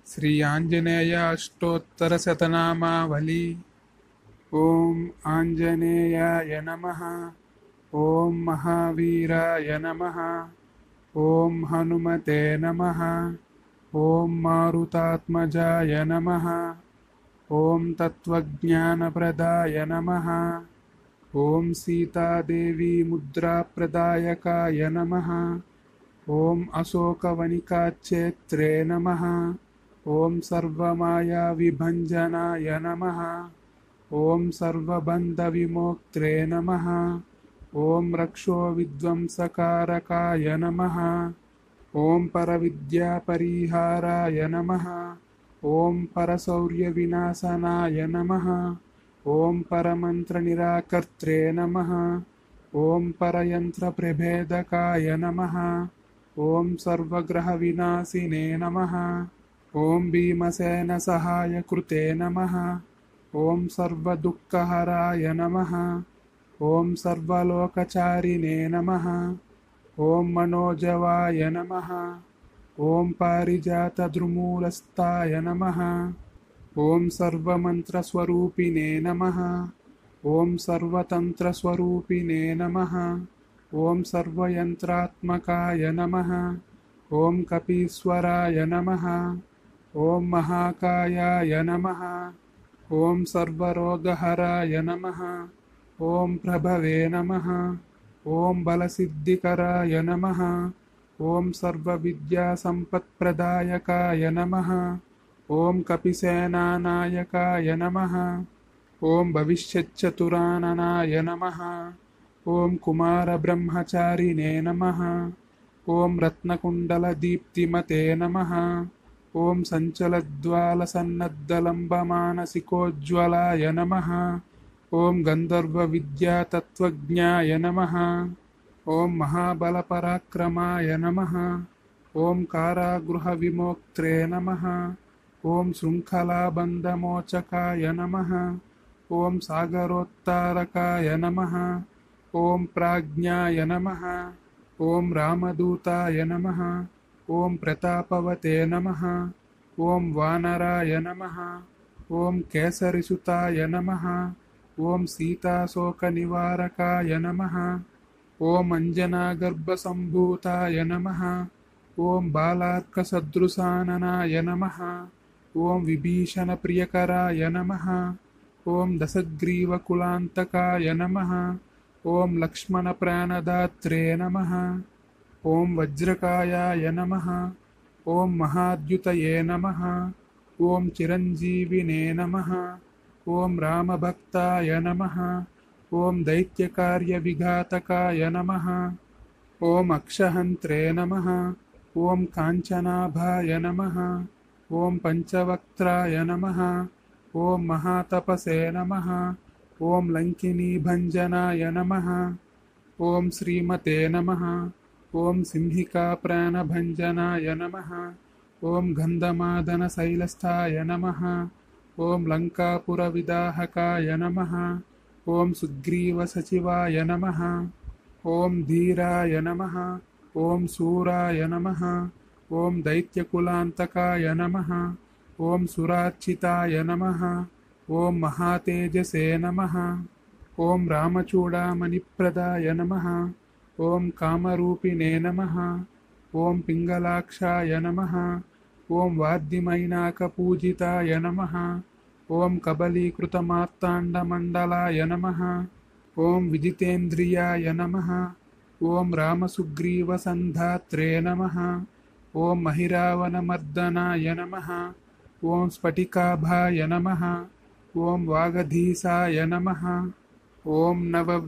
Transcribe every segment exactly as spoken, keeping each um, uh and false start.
श्री आंजनेय अष्टोत्तरशतनामावली। ओम आंजनेयाय नमः। ओम महावीराय नमः। ओम हनुमते नमः। ओम मारुतात्मजाय नमः। ओम तत्त्वज्ञानप्रदाय नमः। ओम सीतादेवी मुद्राप्रदायकाय नमः। ओम अशोकवनिकाक्षेत्रे नमः। ओम सर्वमायाविभञ्जनाय नमः। ओम सर्वबन्धविमोक्त्रे नमः। ओम रक्षोविध्वंसकारकाय नमः। ओम परविद्यापरिहाराय नमः। ओम परशौर्यविनाशनाय नमः। ओम परमन्त्रनिराकर्त्रे नमः। ओम परयन्त्रप्रभेदकाय नमः। ओम सर्वग्रहविनाशिने नमः। ओम भीमसेनसहायकृते नमः। ओम सर्वदुःखहराय नमः। ओम सर्वलोकचारिणे नमः। ओम मनोजवाय नमः। ओम पारिजातद्रुमूलस्थाय नमः। ओम सर्वमन्त्रस्वरूपिणे नमः। ओम सर्वतन्त्रस्वरूपिणे नमः। ओम सर्वयन्त्रात्मकाय नमः। ओम कपीश्वराय नमः। ओम महाकायाय नमः। ओम सर्वरोगहराय नमः। ओम प्रभवे नमः। ओम बलसिद्धिकराय नमः। ओम सर्वविद्यासम्पत्प्रदायकाय नमः। ओम कपिसेनानायकाय नमः। ओम भविष्यच्चतुराननाय नमः। ओम कुमारब्रह्मचारिणे नमः। ओम रत्नकुण्डलदीप्तिमते नमः। ओम सञ्चलद्वालसन्नद्धलम्बमानसिकोज्ज्वलाय नमः। ओम गन्धर्वविद्यातत्त्वज्ञाय नमः। ओम महाबलपराक्रमाय नमः। ओम कारागृहविमोक्त्रे नमः। ओम शृङ्खलाबन्धमोचकाय नमः। ओम सागरोत्तारकाय नमः। ओम प्राज्ञाय नमः। ओम रामदूताय नमः। ओम प्रतापवते नमः। ओम वानराय नमः। ओम केसरिसुताय नमः। ओम सीताशोकनिवारकाय नमः। ओम अञ्जनागर्भसम्भूताय नमः। ओम बालार्कसदृशाननाय नमः। ओम विभीषणप्रियकराय नमः। ओम दशग्रीवकुलान्तकाय नमः। ओम लक्ष्मणप्राणदात्रे नमः। ओम वज्रकायाय नमः। ओम महाद्युतये नमः। ओम चिरञ्जीविने नमः। ओम रामभक्ताय नमः। ओम दैत्यकार्यविघातकाय नमः। ओम अक्षहन्त्रे नमः। ओम काञ्चनाभाय नमः। ओम पञ्चवक्त्राय नमः। ओम महातपसे नमः। ओम लङ्किनीभञ्जनाय नमः। ओम श्रीमते नमः। ओम सिंहिकाप्राणभञ्जनाय नमः। ओम गन्धमादनशैलस्थाय नमः। ओम लङ्कापुरविदाहकाय नमः। ओम सुग्रीवसचिवाय नमः। ओम धीराय नमः। ओम शूराय नमः। ओम दैत्यकुलान्तकाय नमः। ओम सुरार्चिताय नमः। ओम महातेजसे नमः। ओम रामचूडामणिप्रदाय नमः। ओम कामरूपिणे नमः। ओम पिङ्गलाक्षाय नमः। ओम वाद्यमैनाकपूजिताय नमः। ओम कबलीकृतमार्ताण्डमण्डलाय नमः। ओम विजितेन्द्रियाय नमः। ओम रामसुग्रीवसन्धात्रे नमः। ओम महिरावणमर्दनाय नमः। ओम स्फटिकाभाय नमः। ओम वागधीसाय नमः। ओम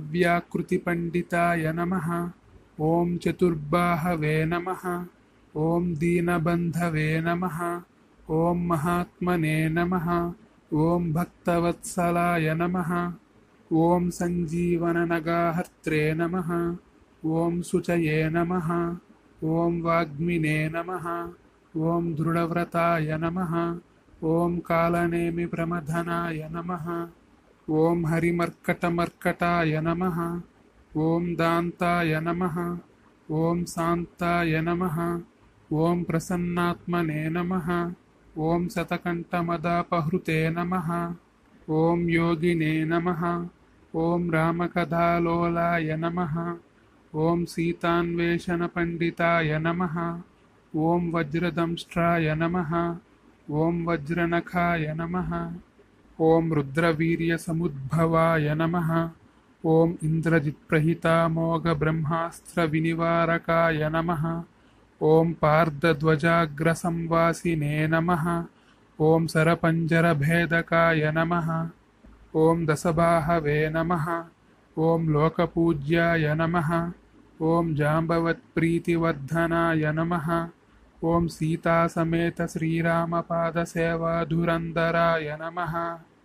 नवव्याकृतिपण्डिताय नमः। ओम चतुर्बाहवे नमः। ओम दीनबन्धवे नमः। ओम महात्मने नमः। ओम भक्तवत्सलाय नमः। ओम सञ्जीवननगाहर्त्रे नमः। ओम शुचये नमः। ओम वाग्मिने नमः। ओम दृढव्रताय नमः। ओम कालनेमिप्रमथनाय नमः। ओम हरिमर्कटमर्कटाय नमः। ओम दान्ताय नमः। ओम शान्ताय नमः। ओम प्रसन्नात्मने नमः। ॐ शतकण्ठमदापहृते नमः। ॐ योगिने नमः। ॐ रामकथालोलाय नमः। ॐ सीतान्वेषणपण्डिताय नमः। ॐ वज्रदंष्ट्राय नमः। ॐ वज्रनखाय नमः। ॐ रुद्रवीर्यसमुद्भवाय नमः। ॐ इन्द्रजित्प्रहितामोघब्रह्मास्त्रविनिवारकाय नमः। ॐ पार्धध्वजाग्रसंवासिने नमः। ॐ सरपञ्जरभेदकाय नमः। ॐ दशबाहवे नमः। ॐ लोकपूज्याय नमः। ॐ जाम्बवत्प्रीतिवर्धनाय नमः। ॐ सीतासमेत श्रीरामपादसेवाधुरन्धराय नमः।